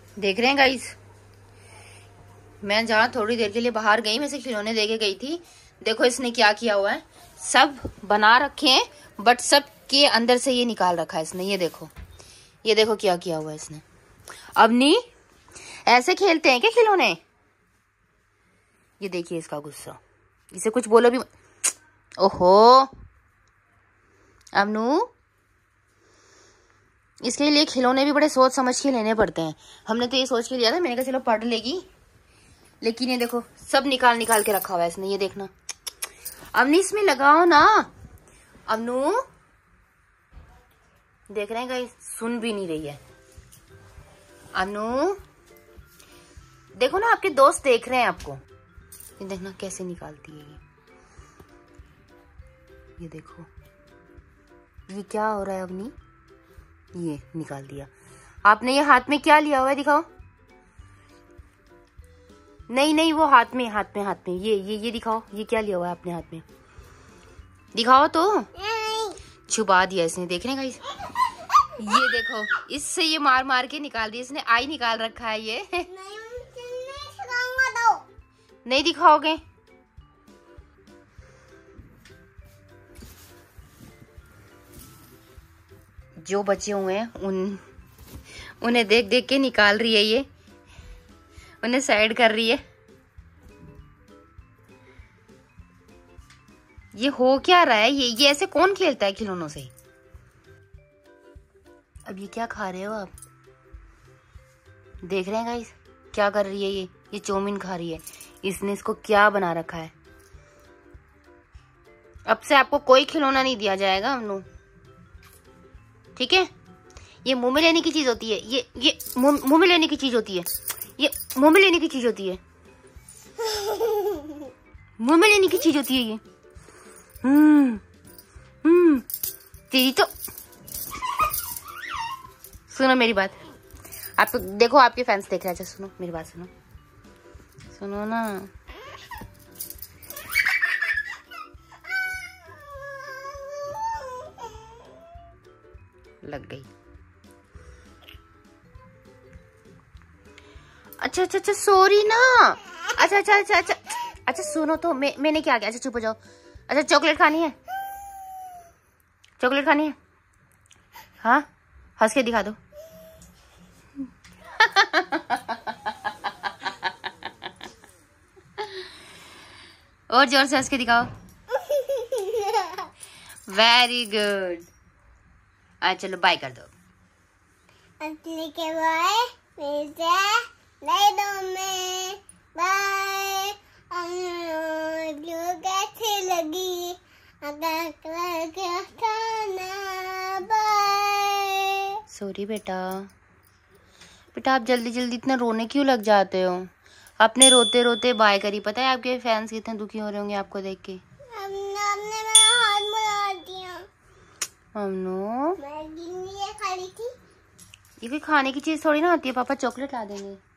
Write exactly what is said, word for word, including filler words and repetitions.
देख रहे हैं गाइस, मैं जहाँ थोड़ी देर के लिए बाहर गई, मैं से खिलौने देके गई थी। देखो इसने क्या किया हुआ है, सब बना रखे हैं बट सब के अंदर से ये निकाल रखा है इसने। ये देखो, ये देखो क्या किया हुआ है इसने। अब नहीं ऐसे खेलते हैं क्या खिलौने? ये देखिए इसका गुस्सा, इसे कुछ बोलो भी। ओहो अबनू, इसके लिए खिलौने भी बड़े सोच समझ के लेने पड़ते हैं। हमने तो ये सोच के लिया था, मैंने कहा चलो पढ़ लेगी, लेकिन ये देखो सब निकाल निकाल के रखा हुआ है इसने। ये देखना, अबनू इसमें लगाओ ना। अबनू देख रहे हैं गाइस, सुन भी नहीं रही है। अबनू देखो ना, आपके दोस्त देख रहे हैं आपको। ये देखना कैसे निकालती है ये। ये देखो ये क्या हो रहा है अबनी, ये निकाल दिया। आपने ये हाथ में क्या लिया हुआ है, दिखाओ। नहीं नहीं वो हाथ में हाथ में हाथ में ये ये ये दिखाओ, ये क्या लिया हुआ है आपने हाथ में, दिखाओ तो। छुपा दिया इसने, देख रहे हैं गाइस। ये देखो इससे ये मार मार के निकाल दिया इसने, आई निकाल रखा है ये। नहीं, नहीं दिखाओगे? जो बचे हुए हैं उन उन्हें देख देख के निकाल रही है ये, उन्हें साइड कर रही है। ये हो क्या रहा है? ये ये ऐसे कौन खेलता है खिलौनों से? अब ये क्या खा रहे हो आप? देख रहे हैं गाइस क्या कर रही है ये ये चौमिन खा रही है। इसने इसको क्या बना रखा है। अब से आपको कोई खिलौना नहीं दिया जाएगा अमनू, ठीक है? ये मुंह में लेने की चीज होती है, ये ये मुंह में लेने की चीज होती है, ये मुंह में लेने की चीज होती है, मुंह में लेने की चीज होती है ये। हम्म हम्म तेरी तो, सुनो मेरी बात, आप देखो आपके फैंस देख रहे हैं। अच्छा सुनो मेरी बात, सुनो सुनो ना। लग गई। अच्छा अच्छा अच्छा सॉरी ना। अच्छा अच्छा अच्छा अच्छा अच्छा सुनो तो, मैं मैंने क्या किया? अच्छा चुप हो जाओ। अच्छा चॉकलेट खानी है, चॉकलेट खानी है? हाँ हंस के दिखा दो। और जोर से हंस के दिखाओ। Very good. अच्छा चलो बाय कर दो। Bye bye. कैसे लगी? सॉरी बेटा, बेटा आप जल्दी जल्दी इतना रोने क्यों लग जाते हो? आपने रोते रोते बाय करी। पता है आपके फैंस कितने दुखी हो रहे होंगे आपको देख के। आपने मेरा हाथ मुड़ा दिया। अमनो मैगी नहीं खाई थी। ये कोई खाने की चीज थोड़ी ना होती है। पापा चॉकलेट ला देंगे।